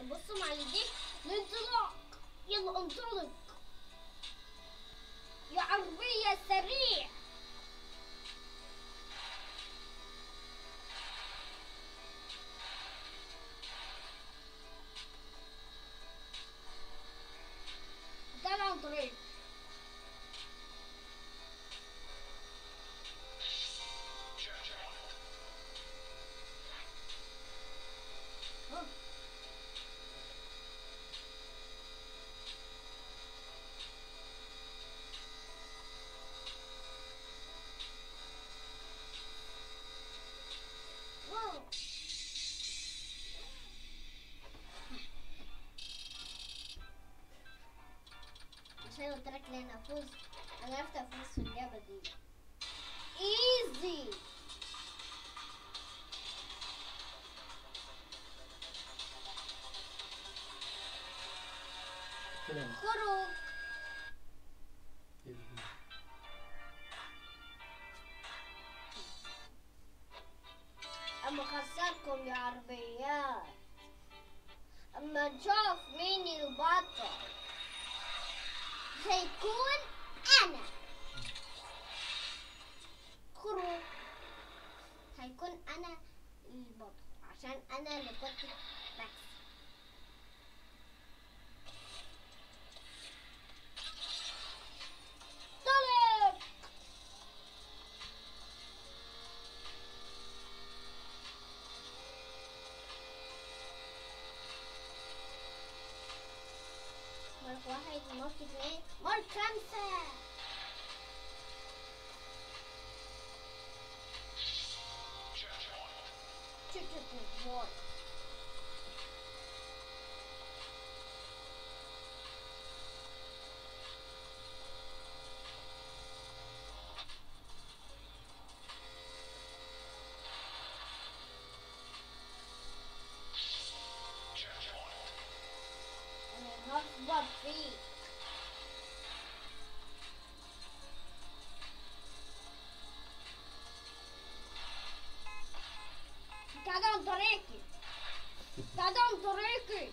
بصوا مع اليدين الانطلاق. يلا انطلق يا عربية سريع. ده عن طريق عشان قلت لك ان انا افوز. انا عرفت افوز في اللعبه دي ايزي. خروج. اما خسركم يا عربيات. اما نشوف مين البطل هيكون انا. خروج. هيكون انا البطل عشان انا اللي كنت بكسب. طلق. مارك واحد، مارك اثنين، مارك خمسة. بوي. انا هخبط فيك. تعال عن طريقي. تعال عن طريقي.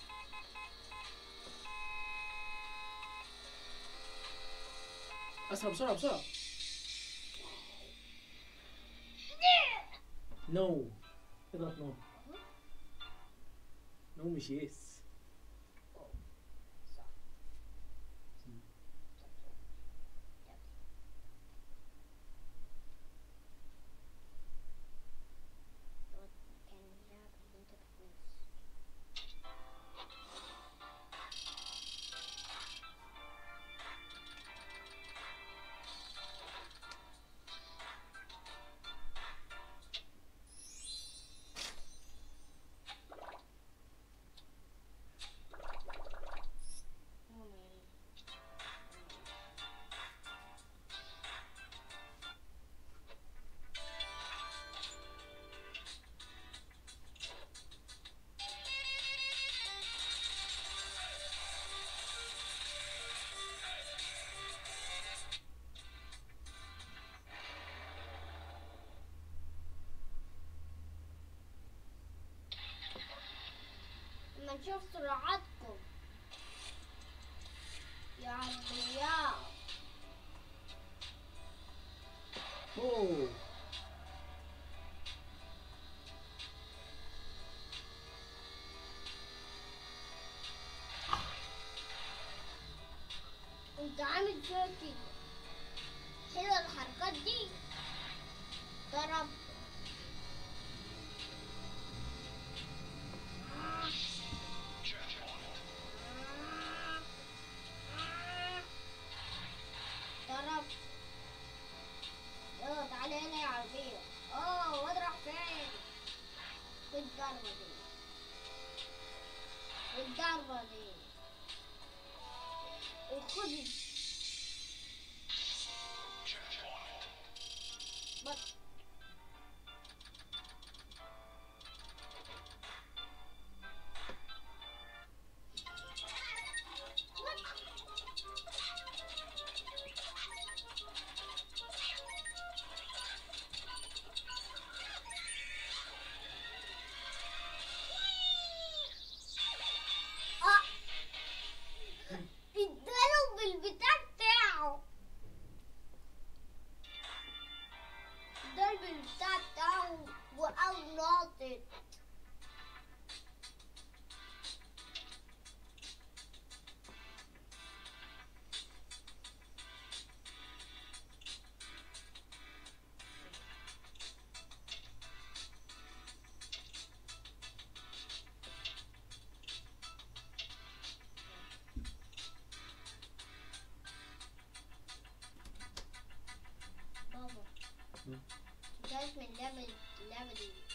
اسرع بسرعه بسرعه. نو. اضغط نو. نو مش يس. اما نشوف سرعتكم يا عربيات. اوه انت عامل فيها كده. حلوة الحركات دي. ضرب. ضرب. يلا تعالى هنا يا عربية. اوه واضرب فين. بالضربة دي. بالضربة دي. وخد. بط. ناطط. بابا مم. خايف من اللعبة دي.